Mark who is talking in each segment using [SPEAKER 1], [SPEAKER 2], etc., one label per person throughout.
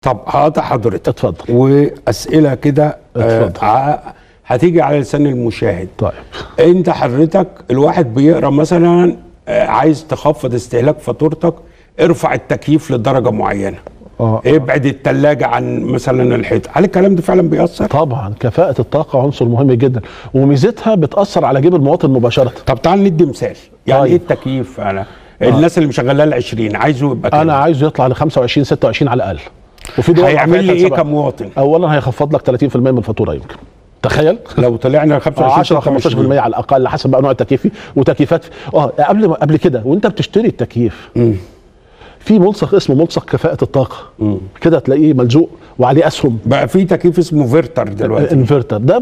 [SPEAKER 1] طب هقطع حضرتك،
[SPEAKER 2] اتفضل.
[SPEAKER 1] واسئله كده هتيجي على لسان المشاهد.
[SPEAKER 2] طيب
[SPEAKER 1] انت حضرتك الواحد بيقرا مثلا عايز تخفض استهلاك فاتورتك، ارفع التكييف لدرجه معينه، ابعد الثلاجه عن مثلا الحيط، هل الكلام ده فعلا بيأثر؟
[SPEAKER 2] طبعا كفاءة الطاقة عنصر مهم جدا، وميزتها بتأثر على جيب المواطن مباشرة.
[SPEAKER 1] طب تعال ندي مثال، يعني ايه التكييف؟ انا الناس اللي مشغلاه ال 20 عايزه يبقى كده،
[SPEAKER 2] انا عايزه يطلع ل 25 26 على الاقل.
[SPEAKER 1] وفي دول هيعمل لي ايه كمواطن؟
[SPEAKER 2] اولا هيخفض لك 30% من الفاتوره يمكن. تخيل
[SPEAKER 1] لو طلعنا 25
[SPEAKER 2] 10 15% على الاقل حسب بقى نوع التكييف وتكييفات. قبل كده وانت بتشتري التكييف في ملصق اسمه ملصق كفاءة الطاقة، كده تلاقيه ملزوق وعليه اسهم.
[SPEAKER 1] بقى في تكييف اسمه فيرتر دلوقتي.
[SPEAKER 2] انفرتر ده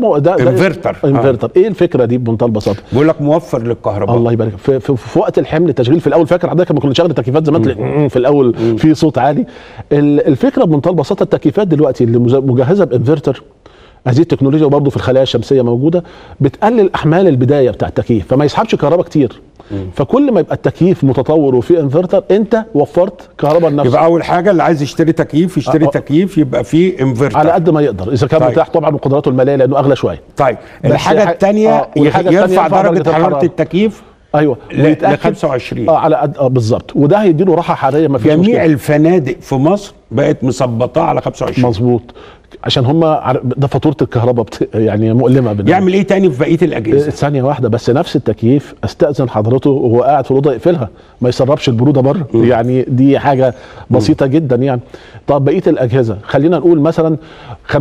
[SPEAKER 2] انفرتر. ايه الفكرة دي بمنتهى البساطة؟
[SPEAKER 1] بيقول لك موفر للكهرباء.
[SPEAKER 2] الله يبارك. في وقت الحمل التشغيل في الاول، فاكر حضرتك لما كنا نشغل التكييفات زمان في الاول في صوت عالي. الفكرة بمنتهى البساطة التكييفات دلوقتي اللي مجهزة بانفرتر، هذه التكنولوجيا وبرضه في الخلايا الشمسيه موجوده، بتقلل احمال البدايه بتاع التكييف فما يسحبش كهرباء كتير. فكل ما يبقى التكييف متطور وفيه انفرتر انت وفرت كهرباء لنفسك.
[SPEAKER 1] يبقى اول حاجه اللي عايز يشتري تكييف يشتري تكييف يبقى فيه انفرتر
[SPEAKER 2] على قد ما يقدر اذا كان متاح طبعا وقدراته الماليه لانه اغلى شويه.
[SPEAKER 1] طيب الحاجه الثانيه يرفع درجه حراره التكييف.
[SPEAKER 2] ايوه
[SPEAKER 1] ل 25
[SPEAKER 2] على قد وبالظبط، وده هيديله راحه حراريه ما فيش
[SPEAKER 1] جميع
[SPEAKER 2] مشكلة.
[SPEAKER 1] الفنادق في مصر بقت مثبطاه على 25.
[SPEAKER 2] مظبوط، عشان هم ده فاتوره الكهرباء يعني مؤلمه بالنسبه.
[SPEAKER 1] يعمل ايه تاني في بقيه الاجهزه؟
[SPEAKER 2] ثانيه واحده بس، نفس التكييف استاذن حضرته وهو قاعد في الاوضه يقفلها ما يسربش البروده بره، يعني دي حاجه بسيطه جدا يعني. طب بقيه الاجهزه خلينا نقول مثلا 50%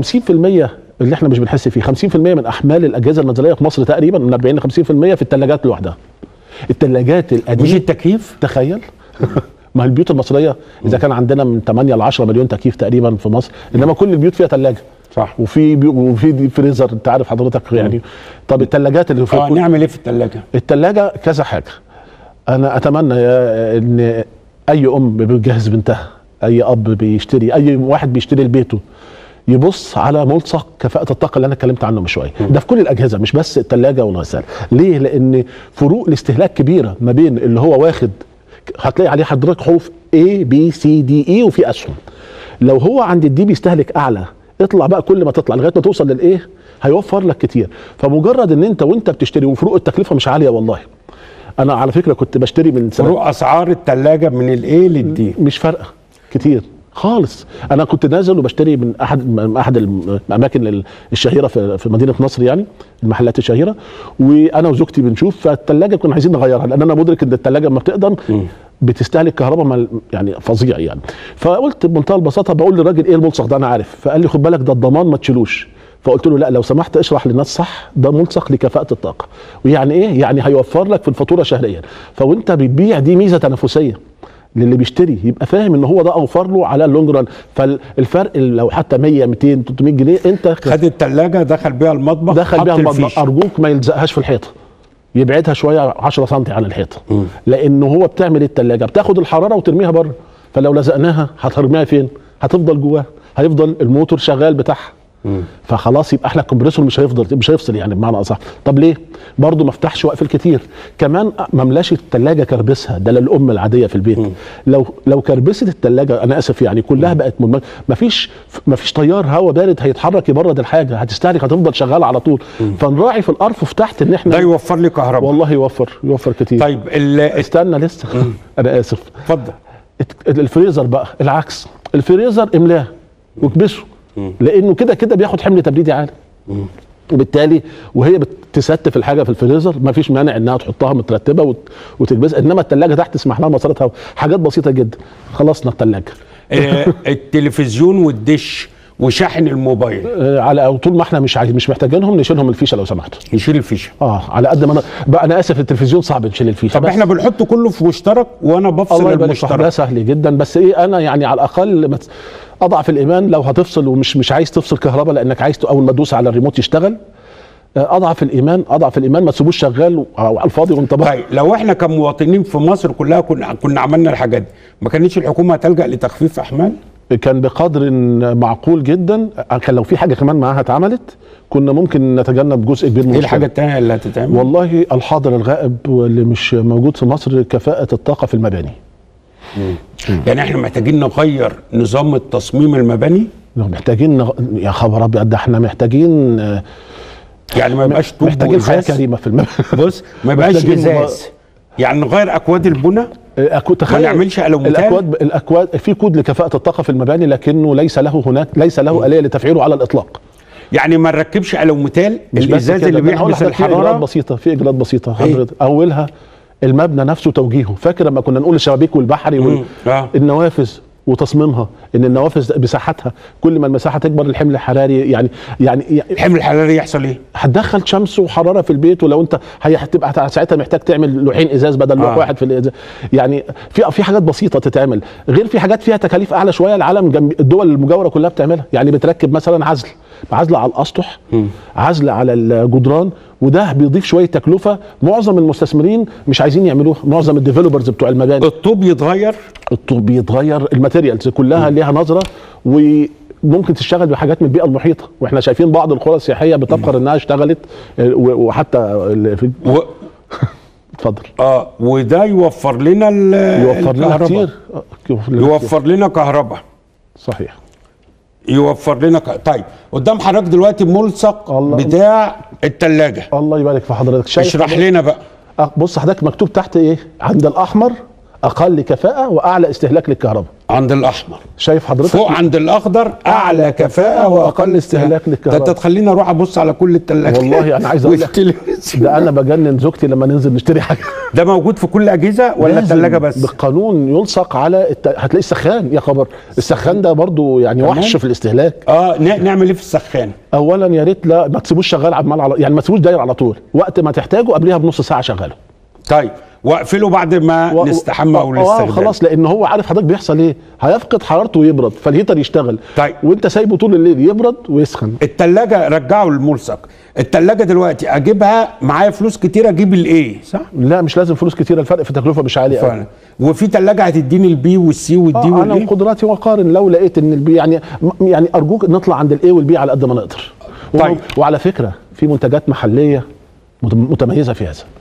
[SPEAKER 2] اللي احنا مش بنحس فيه، 50% من احمال الاجهزه المنزليه في مصر تقريبا من 40 ل 50% في الثلاجات لوحدها. الثلاجات القديمه
[SPEAKER 1] مش التكييف،
[SPEAKER 2] تخيل. ما البيوت المصريه اذا كان عندنا من 8 ل 10 مليون تكييف تقريبا في مصر، انما كل البيوت فيها ثلاجه.
[SPEAKER 1] صح.
[SPEAKER 2] وفي فريزر، انت عارف حضرتك يعني. طب الثلاجات اللي في
[SPEAKER 1] نعمل ايه في الثلاجه؟
[SPEAKER 2] الثلاجه كذا حاجه. انا اتمنى ان اي ام بتجهز بنتها، اي اب بيشتري، اي واحد بيشتري لبيته، يبص على ملصق كفاءة الطاقة اللي أنا اتكلمت عنه من شوية. ده في كل الأجهزة مش بس الثلاجة والغسالة. ليه؟ لأن فروق الاستهلاك كبيرة ما بين اللي هو واخد، هتلاقي عليه حضرتك حروف A B C D E وفي أسهم. لو هو عند الدي بيستهلك أعلى، اطلع بقى كل ما تطلع لغاية ما توصل للإيه هيوفر لك كتير. فمجرد إن وأنت بتشتري، وفروق التكلفة مش عالية والله. أنا على فكرة كنت بشتري من سنة،
[SPEAKER 1] فروق أسعار الثلاجة من الإيه للدي
[SPEAKER 2] مش فارقة كتير خالص. انا كنت نازل وبشتري من احد الاماكن الشهيره في مدينه نصر، يعني المحلات الشهيره، وانا وزوجتي بنشوف، فالثلاجه كنا عايزين نغيرها لان انا مدرك ان الثلاجه لما بتقدم بتستهلك كهرباء يعني فظيع يعني. فقلت بمنتهى البساطه، بقول للراجل ايه الملصق ده؟ انا عارف. فقال لي خد بالك ده الضمان ما تشيلوش. فقلت له لا لو سمحت اشرح للناس صح، ده ملصق لكفاءه الطاقه. ويعني ايه؟ يعني هيوفر لك في الفاتوره شهريا. فوانت بتبيع دي ميزه تنافسيه للي بيشتري، يبقى فاهم ان هو ده اوفر له على اللونج ران. فالفرق لو حتى 100 200 300 جنيه انت
[SPEAKER 1] خد الثلاجه دخل بيها المطبخ،
[SPEAKER 2] ارجوك ما يلزقهاش في الحيطه، يبعدها شويه 10 سم عن الحيطه. لانه هو بتعمل الثلاجه بتاخد الحراره وترميها بره، فلو لزقناها هترميها فين؟ هتفضل جواها، هيفضل الموتور شغال بتاعها. فخلاص يبقى احنا الكمبريسور مش هيفصل يعني بمعنى اصح. طب ليه؟ برضه ما افتحش واقفل كتير. كمان ما املاش الثلاجه كربسها، ده للام العاديه في البيت. لو كربست الثلاجه، انا اسف يعني، كلها بقت ما فيش تيار هواء بارد هيتحرك يبرد الحاجه، هتستهلك، هتفضل شغاله علل طول. فنراعي في الارفف تحت ان احنا
[SPEAKER 1] ده يوفر لي كهرباء.
[SPEAKER 2] والله يوفر كتير.
[SPEAKER 1] طيب
[SPEAKER 2] استنى لسه انا اسف.
[SPEAKER 1] اتفضل.
[SPEAKER 2] الفريزر بقى العكس، الفريزر املاه واكبسه، لانه كده بياخد حمل تبريدي عالي. وبالتالي وهي بتستف الحاجه في الفريزر ما فيش مانع انها تحطها مترتبه وتكبسها، انما الثلاجه تحت تسمح لها مسارات هواء، حاجات بسيطه جدا. خلصنا الثلاجه.
[SPEAKER 1] التلفزيون والدش وشاحن الموبايل
[SPEAKER 2] على طول ما احنا مش محتاجينهم، نشيلهم الفيشه لو سمحت.
[SPEAKER 1] نشيل الفيشه
[SPEAKER 2] على قد ما انا اسف، التلفزيون صعب نشيل الفيشه.
[SPEAKER 1] طب احنا بنحط كله في مشترك وانا بفصل المشترك.
[SPEAKER 2] ده سهل جدا، بس ايه انا يعني على الاقل اضعف الايمان لو هتفصل ومش عايز تفصل كهرباء لانك عايز اول ما تدوس على الريموت يشتغل، اضعف الايمان ما تسيبوش شغال على الفاضي وانت بقى.
[SPEAKER 1] طيب لو احنا كمواطنين في مصر كلها كنا عملنا الحاجات دي، ما كانتش الحكومه تلجأ لتخفيف احمال؟
[SPEAKER 2] كان بقدر معقول جدا. كان لو في حاجه كمان معاها اتعملت كنا ممكن نتجنب جزء كبير من
[SPEAKER 1] ايه الحاجه الثانيه اللي هتتعمل؟
[SPEAKER 2] والله الحاضر الغائب واللي مش موجود في مصر، كفاءه الطاقه في المباني.
[SPEAKER 1] يعني احنا محتاجين نغير نظام التصميم المبني.
[SPEAKER 2] محتاجين يا خبر ابيض، ده احنا محتاجين
[SPEAKER 1] يعني ما يبقاش طوب
[SPEAKER 2] محتاجين حياه كريمه في المبنى.
[SPEAKER 1] بص ما يبقاش ازاز، يعني نغير اكواد البنى، ما نعملش الوميتال.
[SPEAKER 2] الاكواد في كود لكفاءه الطاقه في المباني، لكنه ليس له آلية لتفعيله على الاطلاق.
[SPEAKER 1] يعني ما نركبش الوميتال الازاز اللي بيحبس الحراره.
[SPEAKER 2] في اجراءات بسيطه حضرتك. اولها المبنى نفسه توجيهه. فاكر لما كنا نقول الشبابيك والبحري النوافذ وتصميمها، ان النوافذ مساحتها كل ما المساحه تكبر الحمل الحراري يعني
[SPEAKER 1] الحمل الحراري يحصل ايه؟
[SPEAKER 2] هتدخل شمس وحراره في البيت، ولو انت هتبقى ساعتها محتاج تعمل لوحين ازاز بدل لوح واحد في الازاز. يعني في حاجات بسيطه تتعمل، غير في حاجات فيها تكاليف اعلى شويه. العالم جنب الدول المجاوره كلها بتعملها، يعني بتركب مثلا عزل على الاسطح، عزل على الجدران، وده بيضيف شويه تكلفه معظم المستثمرين مش عايزين يعملوها، معظم الديفلوبرز بتوع المباني.
[SPEAKER 1] الطوب يتغير،
[SPEAKER 2] الماتيريالز كلها ليها نظره، وممكن تشتغل بحاجات من البيئه المحيطه، واحنا شايفين بعض القرى السياحيه بتفخر انها اشتغلت، وحتى اتفضل.
[SPEAKER 1] وده يوفر لنا
[SPEAKER 2] كتير،
[SPEAKER 1] يوفر لنا كهرباء.
[SPEAKER 2] صحيح.
[SPEAKER 1] يوفر لنا طيب قدام حضرتك دلوقتي ملصق بتاع الثلاجه.
[SPEAKER 2] الله يبارك في حضرتك.
[SPEAKER 1] اشرح لنا بقى.
[SPEAKER 2] بص حضرتك مكتوب تحت ايه؟ عند الاحمر اقل كفاءه واعلى استهلاك للكهرباء.
[SPEAKER 1] عند الاحمر
[SPEAKER 2] شايف حضرتك
[SPEAKER 1] فوق عند الاخضر اعلى كفاءه واقل استهلاك للكهرباء. ده انت تخليني اروح ابص على كل الثلاجات.
[SPEAKER 2] والله انا عايز اقول لك ده انا بجنن زوجتي لما ننزل نشتري حاجه.
[SPEAKER 1] ده موجود في كل اجهزه ولا الثلاجه بس؟
[SPEAKER 2] بالقانون يلصق على هتلاقي السخان. يا خبر، السخان ده برضو يعني وحش في الاستهلاك.
[SPEAKER 1] نعمل ايه في السخان؟
[SPEAKER 2] اولا يا ريت ما تسيبوش شغال عمال يعني ما تسيبوش داير على طول، وقت ما تحتاجه قبلها بنص ساعه شغله.
[SPEAKER 1] طيب واقفله بعد ما نستحمى او نستخدمه.
[SPEAKER 2] خلاص، لان هو عارف حضرتك بيحصل ايه، هيفقد حرارته ويبرد، فالهيتر يشتغل.
[SPEAKER 1] طيب
[SPEAKER 2] وانت سايبه طول الليل يبرد ويسخن.
[SPEAKER 1] الثلاجه رجعوا الملصق. الثلاجه دلوقتي اجيبها معايا فلوس كتير اجيب الايه صح؟
[SPEAKER 2] لا مش لازم فلوس كتير، الفرق في التكلفه مش عالي قوي.
[SPEAKER 1] وفي ثلاجه هتديني البي والسي والدي
[SPEAKER 2] انا وقدراتي وقارن، لو لقيت ان البي يعني ارجوك نطلع عند الاي والبي على قد ما نقدر.
[SPEAKER 1] طيب
[SPEAKER 2] وعلى فكره في منتجات محليه متميزه في هذا.